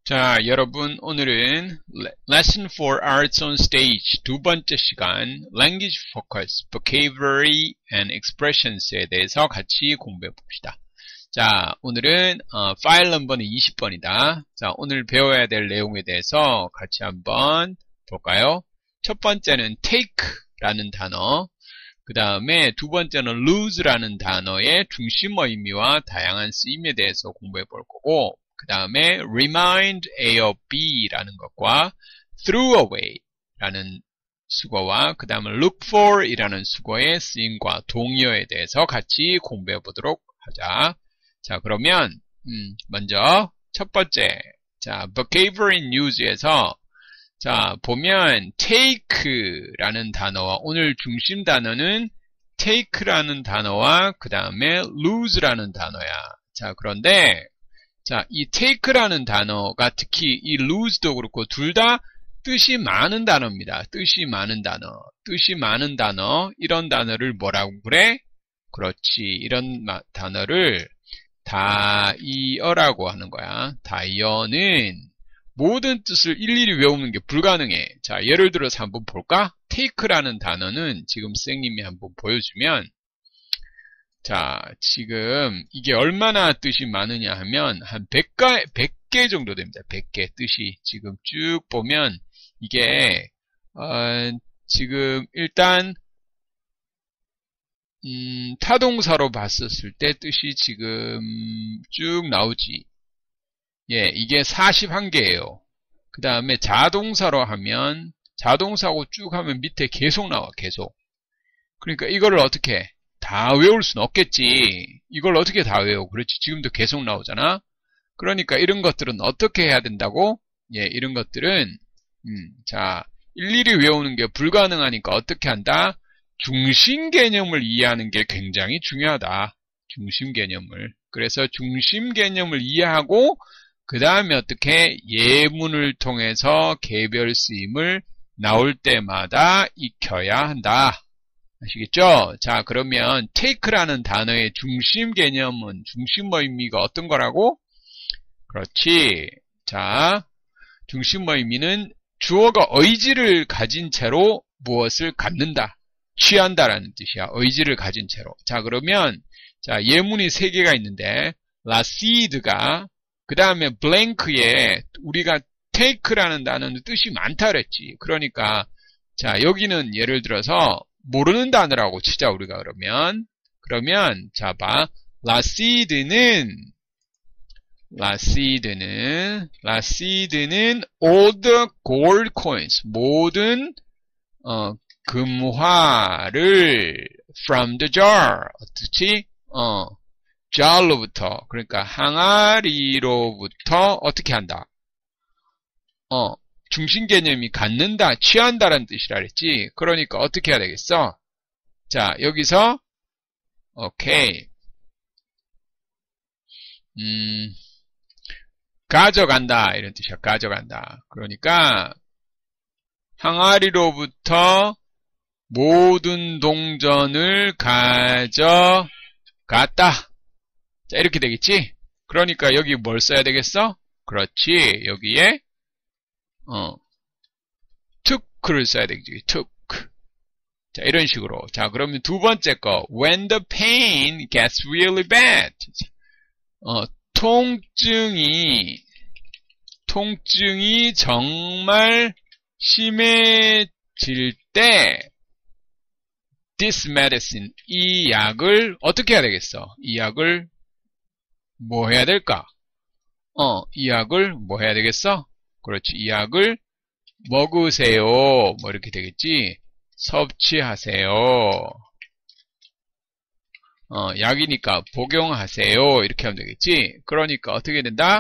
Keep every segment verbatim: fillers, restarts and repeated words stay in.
자, 여러분 오늘은 Lesson for Arts on Stage 두 번째 시간 Language Focus, Vocabulary and Expressions에 대해서 같이 공부해 봅시다. 자, 오늘은 어, 파일 넘버는 이십 번이다. 자, 오늘 배워야 될 내용에 대해서 같이 한번 볼까요? 첫 번째는 take라는 단어, 그 다음에 두 번째는 lose라는 단어의 중심 의미와 다양한 쓰임에 대해서 공부해 볼 거고, 그 다음에 remind A of B라는 것과 threw away라는 수거와 그 다음에 look for 이라는 수거의 쓰임과 동의어에 대해서 같이 공부해 보도록 하자. 자, 그러면 음, 먼저 첫 번째, 자, vocabulary news에서 자, 보면 take라는 단어와 오늘 중심 단어는 take라는 단어와 그 다음에 lose라는 단어야. 자, 그런데 자, 이 take라는 단어가 특히 이 lose도 그렇고 둘 다 뜻이 많은 단어입니다. 뜻이 많은 단어, 뜻이 많은 단어, 이런 단어를 뭐라고 그래? 그렇지, 이런 단어를 다이어라고 하는 거야. 다이어는 모든 뜻을 일일이 외우는 게 불가능해. 자, 예를 들어서 한번 볼까? take라는 단어는 지금 선생님이 한번 보여주면, 자, 지금 이게 얼마나 뜻이 많으냐 하면 한 백 개 정도 됩니다. 백 개 뜻이 지금 쭉 보면 이게 어, 지금 일단 음, 타동사로 봤었을 때 뜻이 지금 쭉 나오지. 예, 이게 사십일 개예요. 그 다음에 자동사로 하면 자동사고 쭉 하면 밑에 계속 나와, 계속. 그러니까 이거를 어떻게 해? 다 외울 수는 없겠지. 이걸 어떻게 다 외워? 그렇지. 지금도 계속 나오잖아. 그러니까 이런 것들은 어떻게 해야 된다고? 예, 이런 것들은 음, 자, 일일이 외우는 게 불가능하니까 어떻게 한다? 중심 개념을 이해하는 게 굉장히 중요하다. 중심 개념을. 그래서 중심 개념을 이해하고 그 다음에 어떻게 예문을 통해서 개별 쓰임을 나올 때마다 익혀야 한다. 아시겠죠? 자, 그러면 take라는 단어의 중심 개념은, 중심 의미가 어떤 거라고? 그렇지. 자, 중심 의미는 주어가 의지를 가진 채로 무엇을 갖는다, 취한다라는 뜻이야. 의지를 가진 채로. 자, 그러면 자, 예문이 세 개가 있는데 라시드가 그 다음에 blank에 우리가 take라는 단어는 뜻이 많다 그랬지. 그러니까 자, 여기는 예를 들어서 모르는 단어라고 치자, 우리가 그러면. 그러면, 자, 봐. 라시드는, 라시드는, 라시드는 all the gold coins, 모든, 어, 금화를 from the jar. 어떻지? 어, jar로부터. 그러니까, 항아리로부터 어떻게 한다? 어, 중심 개념이 갖는다, 취한다라는 뜻이라 그랬지. 그러니까 어떻게 해야 되겠어? 자, 여기서 오케이. 음, 가져간다 이런 뜻이야. 가져간다. 그러니까 항아리로부터 모든 동전을 가져갔다. 자, 이렇게 되겠지? 그러니까 여기 뭘 써야 되겠어? 그렇지. 여기에 어, took를 써야 되겠지. took. 자, 이런 식으로. 자, 그러면 두 번째 거. When the pain gets really bad. 어, 통증이, 통증이 정말 심해질 때, this medicine, 이 약을 어떻게 해야 되겠어? 이 약을 뭐 해야 될까? 어, 이 약을 뭐 해야 되겠어? 그렇지. 이 약을 먹으세요. 뭐 이렇게 되겠지. 섭취하세요. 어, 약이니까 복용하세요. 이렇게 하면 되겠지. 그러니까 어떻게 된다?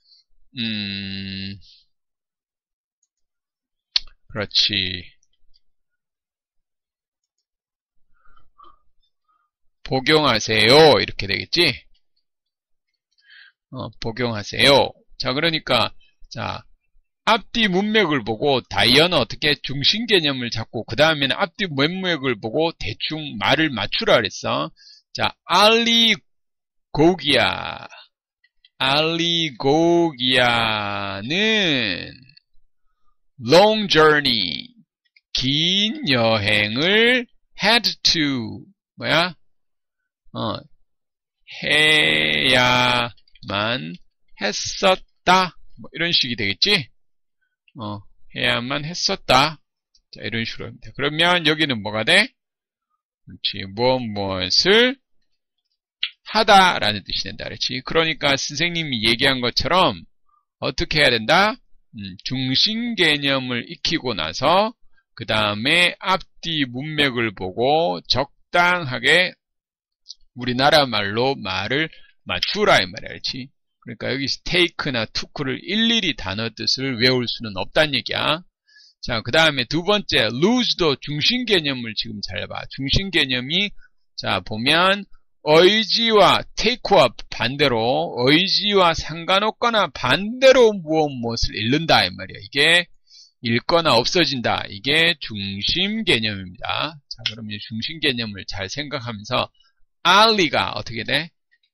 음, 그렇지. 복용하세요. 이렇게 되겠지. 어, 복용하세요. 자, 그러니까 자, 앞뒤 문맥을 보고 다이어는 어떻게 중심 개념을 잡고 그 다음에는 앞뒤 문맥을 보고 대충 말을 맞추라 그랬어. 자, 알리 고기야. 알리고기아는 long journey, 긴 여행을 had to, 뭐야? 어, 해야만 했었다. 뭐 이런 식이 되겠지? 어, 해야만 했었다. 자, 이런 식으로 합니다. 그러면 여기는 뭐가 돼? 그렇지. 무엇 무엇을 하다라는 뜻이 된다. 그렇지. 그러니까 선생님이 얘기한 것처럼 어떻게 해야 된다? 음, 중심 개념을 익히고 나서 그 다음에 앞뒤 문맥을 보고 적당하게 우리나라 말로 말을 맞추라 이 말이야. 그렇지. 그러니까 여기서 take나 took를 일일이 단어 뜻을 외울 수는 없다는 얘기야. 자, 그 다음에 두 번째 lose도 중심 개념을 지금 잘 봐. 중심 개념이 자 보면 의지와 take와 반대로 의지와 상관없거나 반대로 무엇 무엇을 잃는다 이 말이야. 이게 잃거나 없어진다. 이게 중심 개념입니다. 자, 그러면 중심 개념을 잘 생각하면서 알리가 어떻게 돼?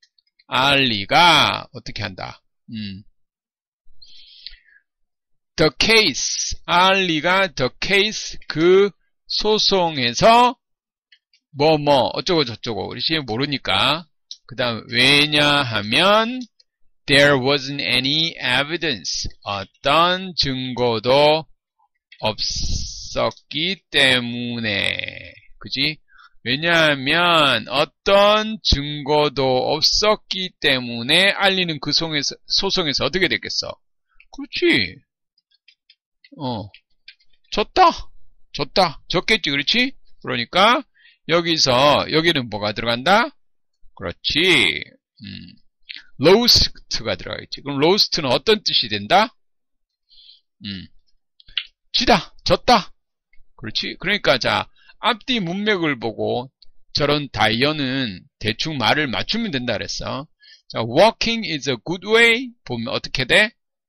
알리가 어떻게 한다? 음. the case, 알리가 the case, 그 소송에서 뭐 뭐 어쩌고 저쩌고 그렇지 모르니까 그 다음 왜냐하면 there wasn't any evidence, 어떤 증거도 없었기 때문에 그지? 왜냐하면 어떤 증거도 없었기 때문에 알리는 그 소송에서, 소송에서 어떻게 됐겠어? 그렇지. 어, 졌다. 졌다. 졌겠지. 그렇지? 그러니까 여기서 여기는 뭐가 들어간다? 그렇지. 음, lost가 들어가겠지. 그럼 lost는 어떤 뜻이 된다? 음, 지다. 졌다. 그렇지. 그러니까 자 앞뒤 문맥을 보고 저런 다이어는 대충 말을 맞추면 된다 그랬어. 자, walking is a good way. 보면 어떻게 돼?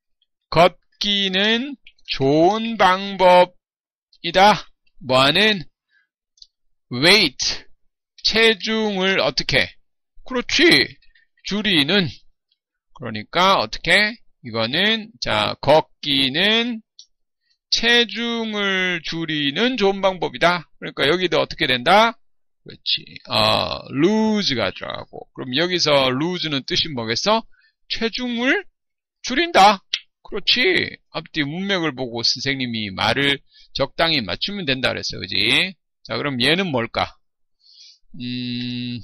걷기는 좋은 방법이다. 뭐하는? weight. 체중을 어떻게? 그렇지. 줄이는. 그러니까 어떻게? 이거는 자, 걷기는 체중을 줄이는 좋은 방법이다. 그러니까 여기도 어떻게 된다? 그렇지. 어, lose가 들어가고. 그럼 여기서 lose는 뜻이 뭐겠어? 체중을 줄인다. 그렇지. 앞뒤 문맥을 보고 선생님이 말을 적당히 맞추면 된다 그랬어. 그지? 자, 그럼 얘는 뭘까? 음,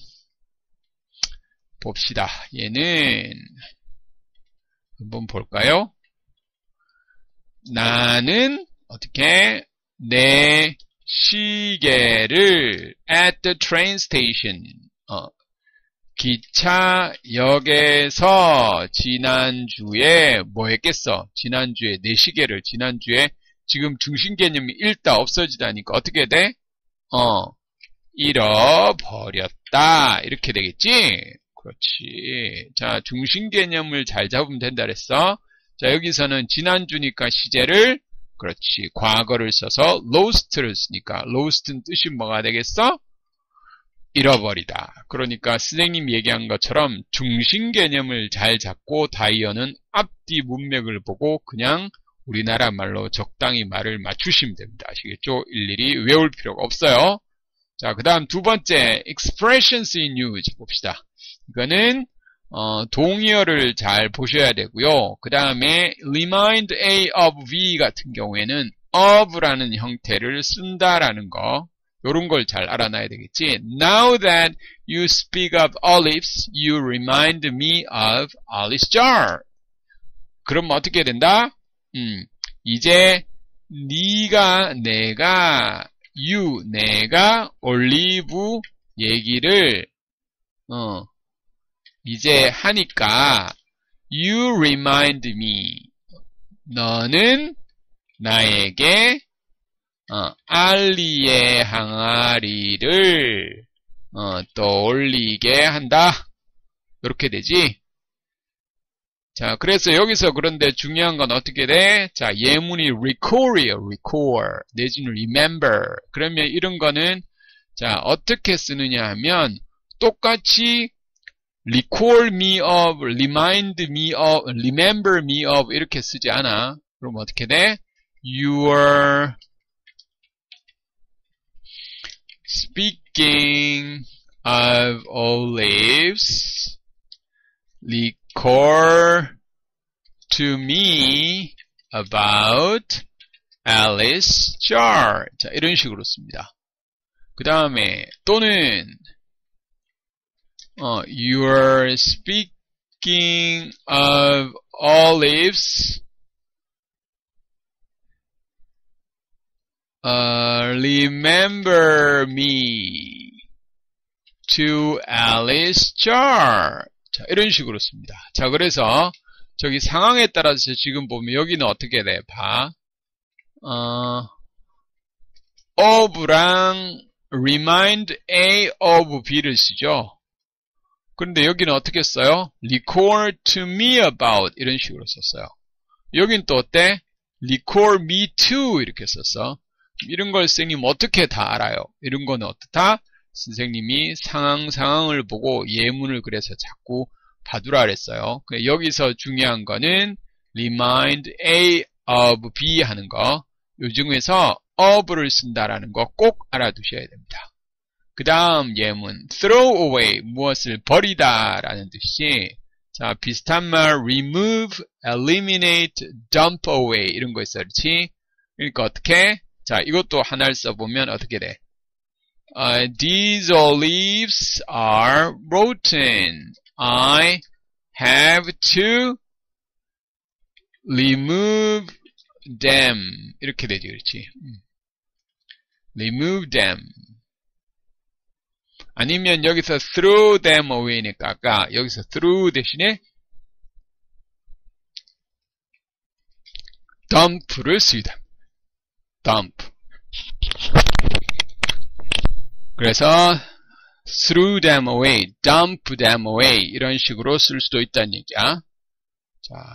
봅시다. 얘는 한번 볼까요? 나는 어떻게 내 시계를 at the train station 어, 기차역에서 지난주에 뭐 했겠어? 지난주에 내 시계를 지난주에 지금 중심 개념이 읽다 없어지다니까 어떻게 돼? 어, 잃어버렸다 이렇게 되겠지? 그렇지. 자, 중심 개념을 잘 잡으면 된다 그랬어. 자, 여기서는 지난주니까 시제를 그렇지. 과거를 써서 lost를 쓰니까 lost는 뜻이 뭐가 되겠어? 잃어버리다. 그러니까 선생님이 얘기한 것처럼 중심 개념을 잘 잡고 다이어는 앞뒤 문맥을 보고 그냥 우리나라 말로 적당히 말을 맞추시면 됩니다. 아시겠죠? 일일이 외울 필요가 없어요. 자, 그 다음 두 번째 expressions in use 봅시다. 이거는 어, 동의어를 잘 보셔야 되고요. 그 다음에 remind A of V 같은 경우에는 of라는 형태를 쓴다라는 거 요런 걸 잘 알아놔야 되겠지. Now that you speak of olives, you remind me of Alice jar. 그럼 어떻게 된다? 음, 이제 네가 내가 you 내가 올리브 얘기를 어 이제 하니까 you remind me 너는 나에게 어, 알리의 항아리를 어, 떠올리게 한다. 이렇게 되지. 자, 그래서 여기서 그런데 중요한 건 어떻게 돼? 자, 예문이 recall이에요. recall 내지는 remember. 그러면 이런 거는 자 어떻게 쓰느냐 하면 똑같이 recall me of, remind me of, remember me of 이렇게 쓰지 않아. 그럼 어떻게 돼? You're speaking of olives. Recall to me about Alice jar. 자, 이런 식으로 씁니다. 그 다음에 또는 어, you're speaking of olives. Uh, remember me to Alice jar. 자, 이런 식으로 씁니다. 자, 그래서 저기 상황에 따라서 지금 보면 여기는 어떻게 돼? 봐. 어, of랑 remind A of B를 쓰죠. 그런데 여기는 어떻게 써요? recall to me about 이런 식으로 썼어요. 여긴 또 어때? recall me to 이렇게 썼어. 이런 걸 선생님 어떻게 다 알아요? 이런 거는 어떻다? 선생님이 상황 상황을 보고 예문을 그래서 자꾸 봐두라 그랬어요. 여기서 중요한 거는 remind A of B 하는 거. 요 중에서 of를 쓴다라는 거 꼭 알아두셔야 됩니다. 그 다음 예문 throw away 무엇을 버리다 라는 뜻이 자 비슷한 말 remove, eliminate, dump away 이런 거 있어 그렇지? 그러니까 어떻게? 자 이것도 하나를 써보면 어떻게 돼? Uh, these olives are rotten. I have to remove them. 이렇게 되지, 그렇지? remove them. 아니면 여기서 throw them away니까 아까 여기서 through 대신에 dump를 쓰다. dump. 그래서 throw them away, dump them away 이런 식으로 쓸 수도 있다는 얘기야. 자,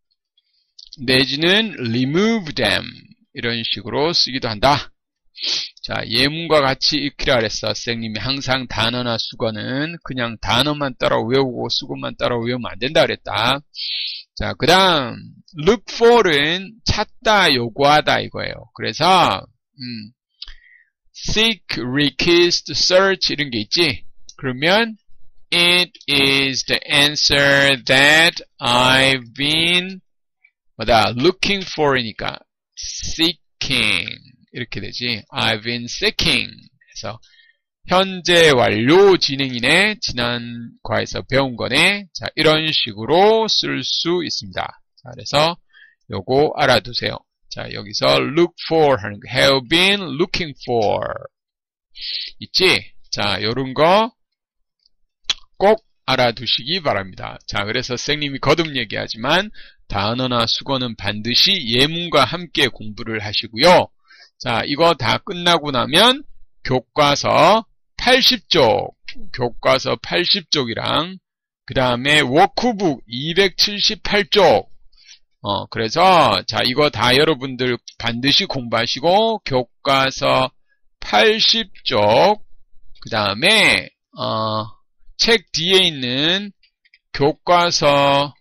내지는 remove them 이런 식으로 쓰기도 한다. 자, 예문과 같이 익히라 그랬어. 선생님이 항상 단어나 수거는 그냥 단어만 따라 외우고 수거만 따라 외우면 안 된다 그랬다. 자, 그 다음 look for은 찾다, 요구하다 이거예요. 그래서 음, seek, request, search 이런 게 있지. 그러면 it is the answer that I've been 뭐다 looking for이니까 seeking 이렇게 되지. I've been seeking. 그래서 현재 완료 진행이네. 지난 과에서 배운 거네. 자, 이런 식으로 쓸 수 있습니다. 자, 그래서 요거 알아두세요. 자, 여기서 look for 하는 거 have been looking for 있지? 자, 요런 거 꼭 알아두시기 바랍니다. 자, 그래서 선생님이 거듭 얘기하지만 단어나 수거는 반드시 예문과 함께 공부를 하시고요. 자, 이거 다 끝나고 나면 교과서 팔십 쪽, 교과서 팔십 쪽이랑 그 다음에 워크북 이백칠십팔 쪽 어, 그래서 자, 이거 다 여러분들 반드시 공부하시고 교과서 팔십 쪽 그 다음에 어, 책 뒤에 있는 교과서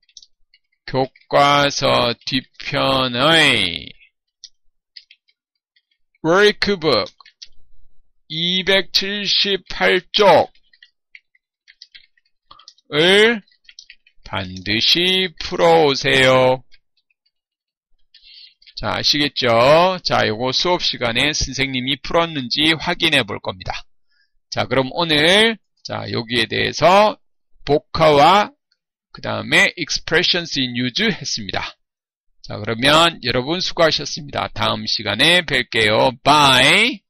교과서 뒤편의 워크북 이백칠십팔 쪽을 반드시 풀어오세요. 자, 아시겠죠? 자, 요거 수업 시간에 선생님이 풀었는지 확인해 볼 겁니다. 자, 그럼 오늘 자, 여기에 대해서 복화와 그 다음에 expressions in use 했습니다. 자, 그러면 여러분 수고하셨습니다. 다음 시간에 뵐게요. Bye!